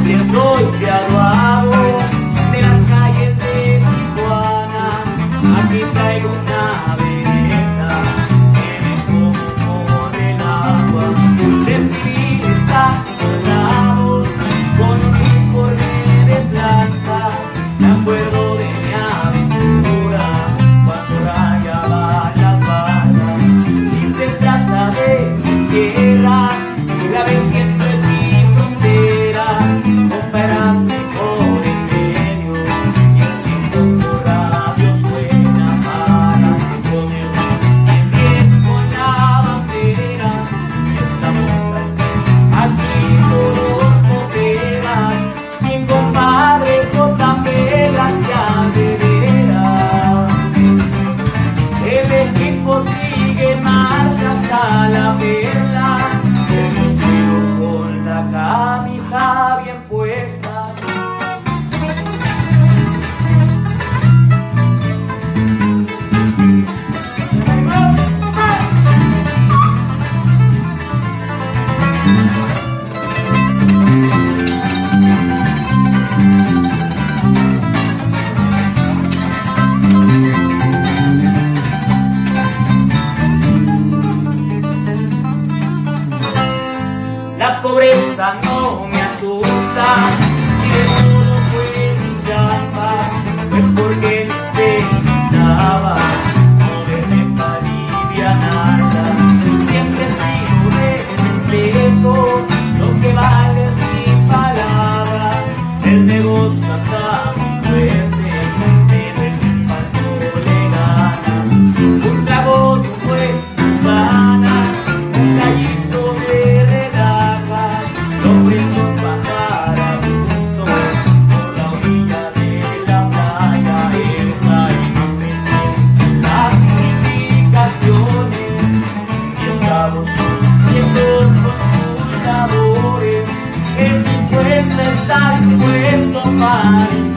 Si estoy graduado de las calles de Tijuana, aquí traigo una vereda que me como por el agua. De civiles a soldados con un uniforme de plata, me acuerdo de mi aventura cuando rayaba las balas. Si se trata de guerra, la venganza es mi frontera. Comparas mejor en medio y el cinto por radio suena para poner en riesgo la bandera. Estamos al cien, aquí todos cooperan. Mi compadre J. Pela se adherera. El equipo sigue en marcha hasta la Perla, con la camisa bien puesta. La pobreza no me asusta, si de todo fue mi chamba, fue porque necesitaba moverme para alivianarla. Siempre he sido de respeto, lo que vale es mi palabra. El negocio está muy fuerte, pero el respaldo le gana. Un trago de un buen cubana, un gallito de redaja, lo prendo bajar a gusto por la orilla de la playa. El caído pendiente las indicaciones y estamos cumpliendo con sus labores. El 50 está dispuesto para